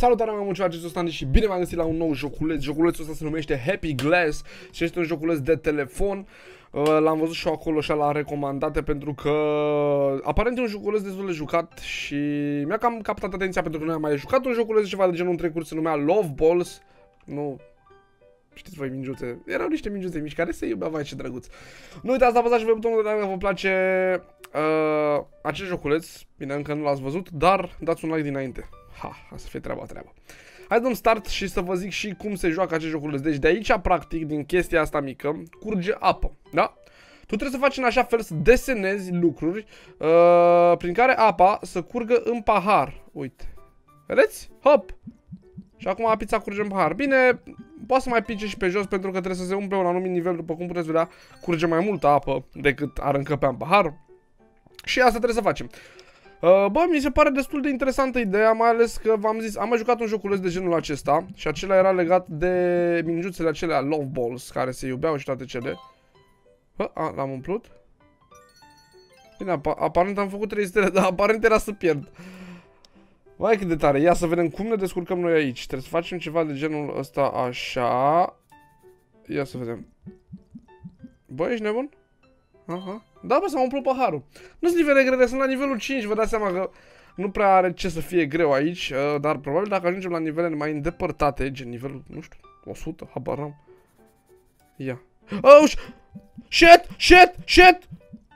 Salutare, m-am muncit acest Standi și bine v-am găsit la un nou joculeț. Joculețul ăsta se numește Happy Glass și este un joculeț de telefon. L-am văzut și acolo și la recomandate pentru că aparent e un joculeț destul de jucat și mi-a cam captat atenția pentru că nu am mai jucat un joculeț ceva de genul în trecut, se numea Love Balls. Nu știți voi, mingiuțe. Erau niște mingiuțe mici care se iubeau, vai ce drăguț. Nu uitați să apăsați și pe butonul de like dacă vă place acest joculeț. Bine, încă nu l-ați văzut, dar dați un like dinainte. Ha, să fie treaba. Hai să dăm start și să vă zic și cum se joacă acest joculeț. Deci de aici, practic, din chestia asta mică, curge apă, da? Tu trebuie să faci în așa fel să desenezi lucruri prin care apa să curgă în pahar. Uite. Vedeți? Hop! Și acum apița curge în pahar. Bine, poate să mai pice și pe jos pentru că trebuie să se umple un anumit nivel. După cum puteți vedea, curge mai multă apă decât ar încăpea în pahar. Și asta trebuie să facem. Bă, mi se pare destul de interesantă ideea, mai ales că v-am zis, am mai jucat un joculeț de genul acesta și acela era legat de mingiuțele acelea Love Balls, care se iubeau și toate cele. L-am umplut? Bine, aparent am făcut 3 stele, dar aparent era să pierd. Vai cât de tare, ia să vedem cum ne descurcăm noi aici. Trebuie să facem ceva de genul ăsta așa. Ia să vedem. Bă, ești nebun? Aha. Da, bă, s-a umplut paharul. Nu sunt nivele grele, sunt la nivelul 5, vă dați seama că nu prea are ce să fie greu aici, dar probabil dacă ajungem la nivele mai îndepărtate, gen nivelul, nu știu, 100, habar n-am. Ia. Oh, shit!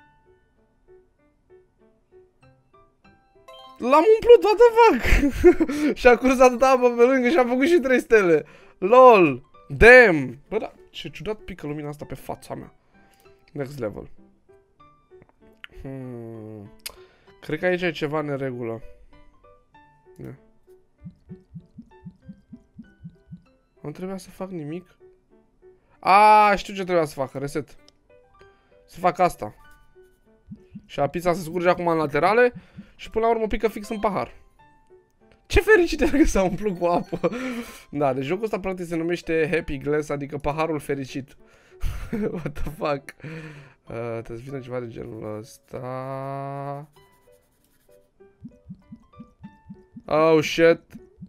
L-am umplut, what the fuck? Și-a curs atâta apă pe lângă și-a făcut și 3 stele. LOL. Damn. Bă, da, ce ciudat pică lumina asta pe fața mea. Next level. Cred că aici e ceva în neregulă. Yeah. Nu trebuia să fac nimic. Știu ce trebuia să fac. Reset. Să fac asta. Și apița se scurge acum în laterale și până la urmă pică fix în pahar. Ce fericit e că s-a umplut cu apă. Da, deci jocul ăsta practic se numește Happy Glass, adică paharul fericit. What the fuck. Trebuie să vină ceva de genul ăsta. Oh shit.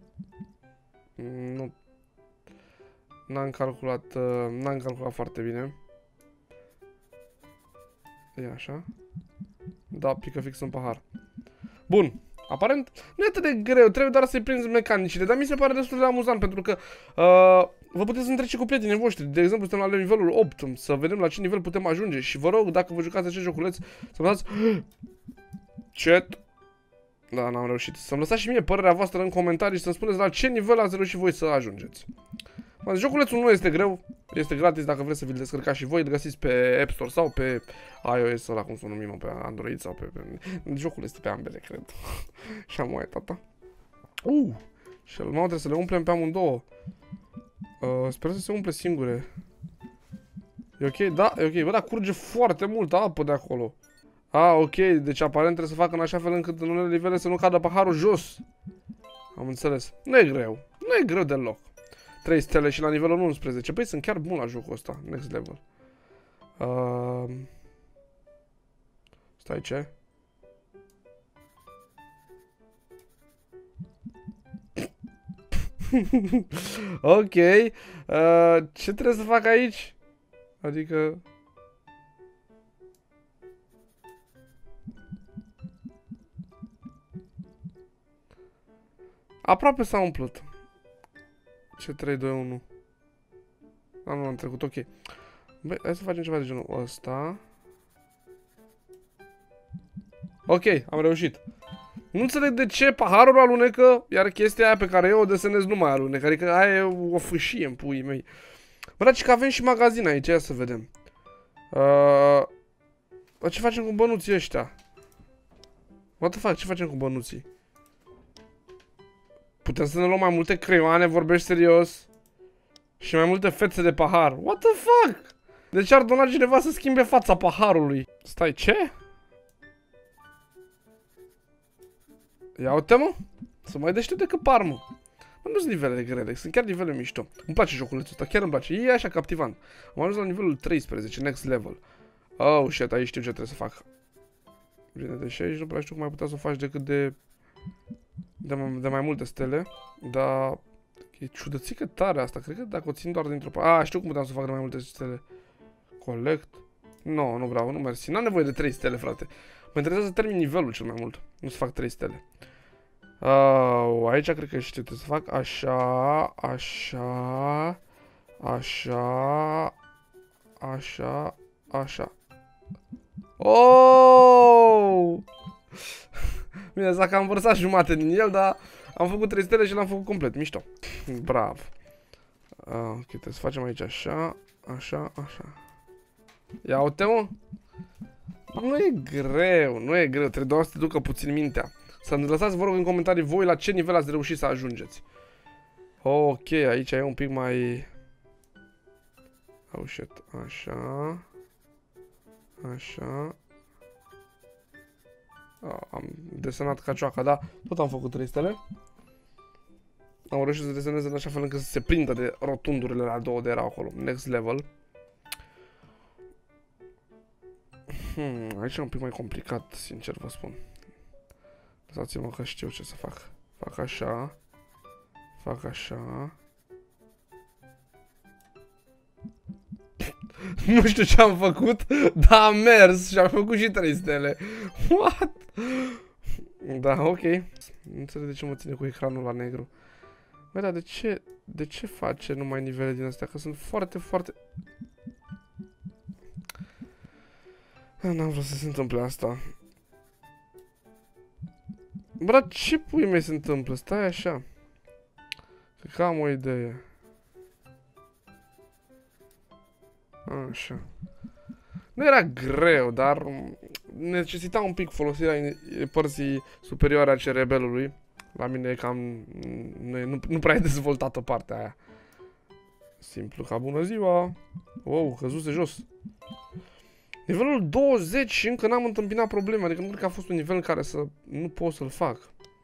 Nu. N-am calculat foarte bine. E așa. Da, pică fix în pahar. Bun. Aparent nu e atât de greu, trebuie doar să-i prinzi mecanicile, dar mi se pare destul de amuzant pentru că vă puteți întrece cu prietenii voștri. De exemplu, suntem la nivelul 8, să vedem la ce nivel putem ajunge și vă rog, dacă vă jucați acest joculeț, să-mi dați chat. Da, n-am reușit. Să-mi lăsați și mie părerea voastră în comentarii și să-mi spuneți la ce nivel ați reușit voi să ajungeți. Joculețul nu este greu, este gratis dacă vreți să vi-l descărcați și voi, îl găsiți pe App Store sau pe iOS, ăla cum să o numim, pe Android sau pe... Jocul este pe ambele, cred. Și am uitat, tata. Și al meu trebuie să le umplem pe amândouă. Sper să se umple singure. E ok? Da, e ok. Bă, dar curge foarte multă apă de acolo. Ok, deci aparent trebuie să facă în așa fel încât în unele nivele să nu cadă paharul jos. Am înțeles. Nu e greu. Nu e greu deloc. 3 stele și la nivelul 11. Păi sunt chiar bun la jocul ăsta. Next level. Stai, ce? Ok. Ce trebuie să fac aici? Adică... Aproape s-a umplut. Ce 3, 2, 1. Nu am trecut, ok. Băi, hai să facem ceva de genul ăsta. Ok, am reușit. Nu înțeleg de ce paharul alunecă, iar chestia aia pe care eu o desenez nu mai alunecă. Adică aia e o fâșie în puii mei. Bă, dar că avem și magazin aici, ia să vedem. Ce facem cu bănuții ăștia? What the fuck, ce facem cu bănuții? Putem să ne luăm mai multe creioane, vorbești serios? Și mai multe fețe de pahar. What the fuck? Deci ar dona cineva să schimbe fața paharului. Stai, ce? Ia uite, mă. Să mai deștept decât par, mă. Nu sunt nivele grele, sunt chiar nivele mișto. Îmi place joculețul ăsta, chiar îmi place. E așa captivant. Am ajuns la nivelul 13, next level. Oh, shit, aici știu ce trebuie să fac. Vine de 6, nu prea știu cum ai putea să o faci decât de de mai multe stele, dar e ciudățică tare asta. Cred că dacă o țin doar dintr-o parte... A, știu cum puteam să fac de mai multe stele. Collect. No, nu vreau, nu mersi. N-am nevoie de 3 stele, frate. Mă interesează să termin nivelul cel mai mult. Nu să fac 3 stele. Aici cred că știu ce să fac. Așa, așa, așa, așa, așa. Oh! Bine, asta că am vărsat jumate din el, dar am făcut 3 stele și l-am făcut complet. Mișto. Bravo. Ok, trebuie să facem aici așa, așa, așa. Ia uite, mă. Nu e greu, nu e greu. Trebuie doar să te ducă puțin mintea. Să-mi lăsați, vă rog, în comentarii voi la ce nivel ați reușit să ajungeți. Ok, aici e un pic mai... Oh, shit. Așa. Așa. Am desenat ca cioaca, da? Tot am făcut 3 stele. Am reușit să desenez în așa fel încât să se prindă de rotundurile la 2 de erau acolo. Next level. Aici e un pic mai complicat, sincer vă spun. Lăsați-mă că știu ce să fac. Fac așa. Fac așa. Nu știu ce am făcut, dar am mers și am făcut și 3 stele. What? Da, ok. Nu înțeleg de ce mă ține cu ecranul la negru. Băi, dar de ce face numai nivele din astea? Că sunt foarte, foarte... N-am vrut să se întâmple asta. Bă, dar ce pui mei se întâmplă? Stai așa. Cred că am o idee. Așa. Nu era greu, dar necesita un pic folosirea părții superioare a cerebelului. La mine e cam... Nu prea e dezvoltată partea aia. Simplu ca bună ziua. Wow, căzuse jos. Nivelul 20 și încă n-am întâmpinat probleme. Adică nu cred că a fost un nivel în care să nu pot să-l fac.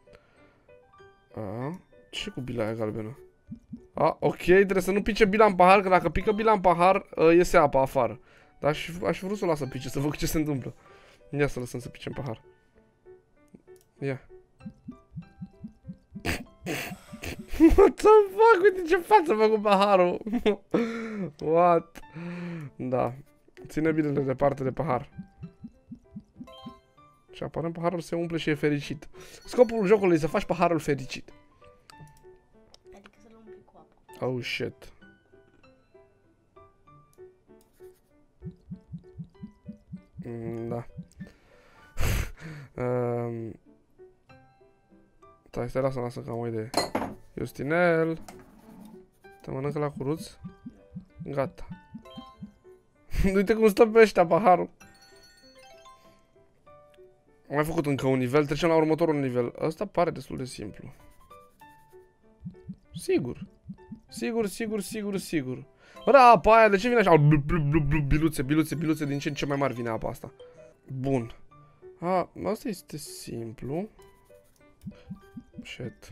Ce cu bila aia galbenă? Ok, trebuie să nu pice bila în pahar, că dacă pică bila în pahar, iese apa afară. Dar aș vrut să o las să pice, să văd ce se întâmplă. Ia să lăsăm să pice în pahar. Ia. What the fuck? Uite ce față fac cu paharul. What? Da. Ține binele departe de pahar. Și aparent paharul se umple și e fericit. Scopul jocului e să faci paharul fericit. Adică să-l umpli cu apă. Oh shit. Da. Stai, lasă că am o idee. Justinel. Te mănâncă la curuț? Gata. Uite cum stă pe ăștia paharul. Am mai făcut încă un nivel, trecem la următorul nivel. Ăsta pare destul de simplu. Sigur. Sigur. Bă, apa aia, de ce vine așa? Biluțe din ce în ce mai mari vine apa asta. Bun. Asta este simplu. Shit.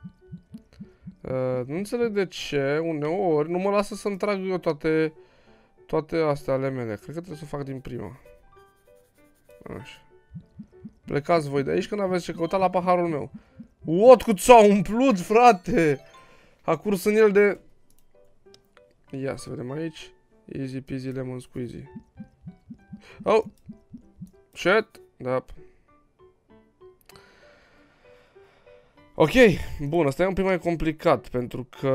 Nu înțeleg de ce, uneori, nu mă lasă să-mi trag eu toate astea ale mele. Cred că trebuie să o fac din prima. Așa. Plecați voi de aici când aveți ce căuta la paharul meu. What, cât s-a umplut, frate! A curs în el de... Ia să vedem aici. Easy peasy lemon squeezy. Oh! Shit! Da. Ok, bun, asta e un pic mai complicat, pentru că...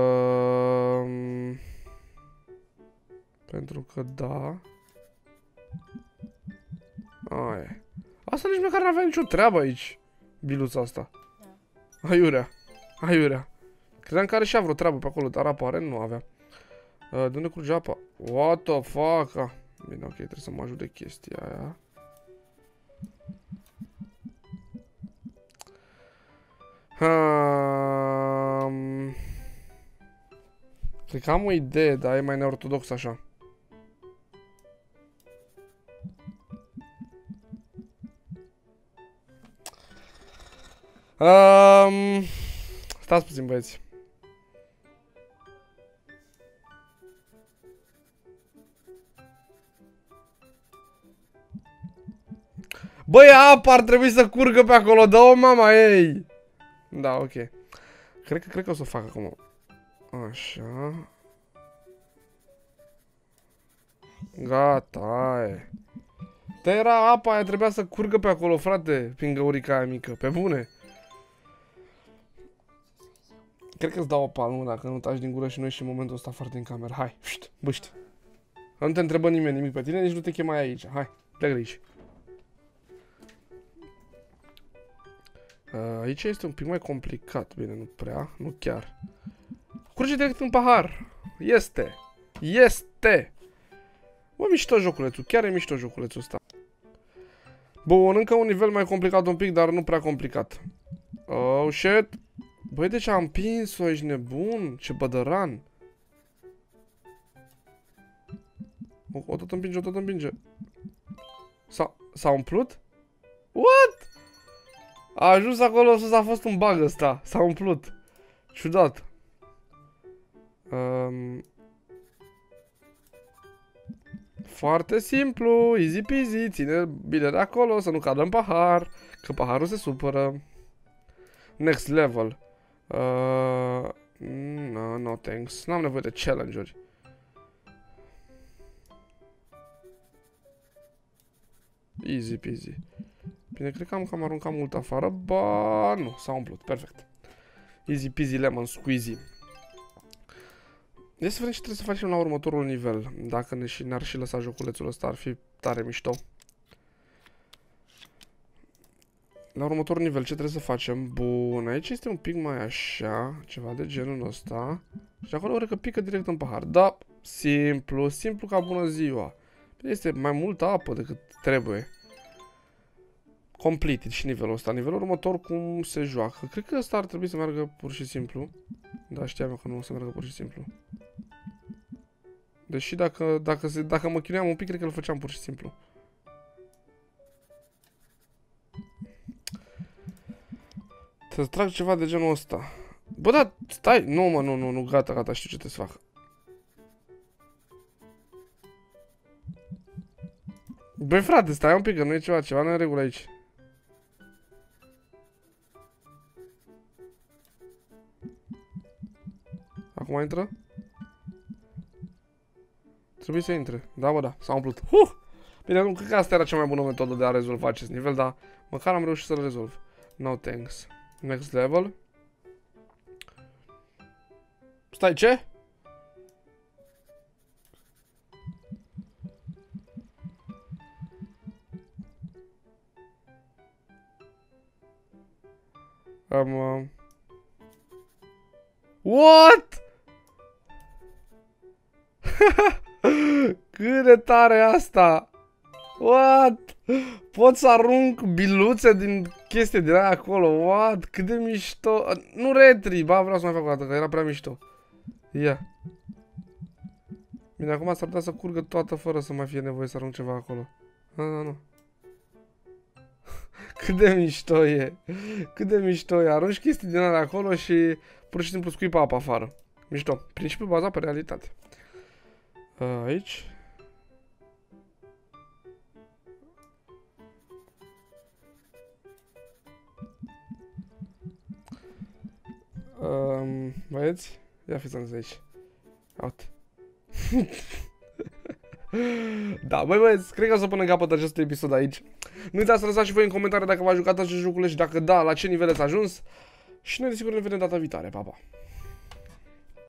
da... Aia. Asta nici măcar n-avea nicio treabă aici, biluța asta. Da. Aiurea. Credeam că are și ea vreo treabă pe acolo, dar aparent nu avea. De unde curge apa? What the fuck? Bine, ok, trebuie să mă ajut de chestia aia. Cred că am o idee, dar e mai neortodox așa. Stați puțin, băieți. Băi, apa ar trebui să curgă pe acolo, dă-o mama ei! Da, ok. Cred că o să o fac acum. Așa. Gata, aia. Dar era apa aia, trebuia să curgă pe acolo, frate, prin găurica aia mică, pe bune. Cred că îți dau o palmă dacă nu taci din gură și nu ieși în momentul ăsta foarte în cameră. Hai, șt, băști. Nu te întrebă nimeni nimic pe tine, nici nu te chemai aici. Hai, plecă de aici. Aici este un pic mai complicat. Bine, nu prea, nu chiar. Curge direct în pahar. Este. Este. Bă, mișto joculețul, chiar e mișto joculețul ăsta. Bun, încă un nivel mai complicat un pic, dar nu prea complicat. Oh, shit. Băi, deci am împins-o, ești nebun? Ce bădăran. O tot împinge, o tot împinge. S-a umplut? What? A ajuns acolo sus, a fost un bug ăsta. S-a umplut. Ciudat. Foarte simplu, easy peasy, ține bine de acolo, să nu cadă în pahar, că paharul se supără. Next level. No thanks, n-am nevoie de challenge-uri. Easy peasy. Bine, cred că am cam aruncat mult afară, ba nu, s-a umplut, perfect. Easy peasy lemon squeezy. Ia să vedem ce trebuie să facem la următorul nivel. Dacă ne-ar și lăsa joculețul ăsta, ar fi tare mișto. La următorul nivel, ce trebuie să facem? Bun, aici este un pic mai așa, ceva de genul ăsta. Și acolo cred că pică direct în pahar. Da, simplu, simplu ca bună ziua. Este mai multă apă decât trebuie. Completed și nivelul ăsta. Nivelul următor, cum se joacă? Cred că ăsta ar trebui să meargă pur și simplu. Da, știam eu că nu o să meargă pur și simplu. Deși dacă mă chinuiam un pic, cred că îl făceam pur și simplu. Să trag ceva de genul ăsta. Bă, da, stai! Nu, mă, nu, gata, știu ce trebuie să fac. Băi, frate, stai un pic, că nu e ceva nu e în regulă aici. Acum intră? Trebuie să intre. Da, bă, da, s-a umplut. Bine, nu cred că asta era cea mai bună metodă de a rezolva acest nivel, dar măcar am reușit să-l rezolv. No thanks. Next level. Stai, ce? What? Cât de tare e asta? What? Pot să arunc biluțe din chestie din aia acolo. What? Cât de mișto. Nu retri, ba vreau să mai fac o dată, că era prea mișto. Ia. Bine, acum s-ar putea să curgă toată fără să mai fie nevoie să arunc ceva acolo. Nu. Cât de mișto e. Cât de mișto e. Arunci chestii din alea acolo și pur și simplu scuipă apa afară. Mișto. Principiul bazat pe realitate. Aici. Băieți? Ia fiți aici. Out. Da, băieți, cred că o să punem capăt acest episod aici. Nu uitați să lăsați și voi în comentarii dacă v-a jucat acest joculeț și dacă da, la ce nivel ați ajuns. Și noi desigur ne vedem data viitoare. Pa, pa!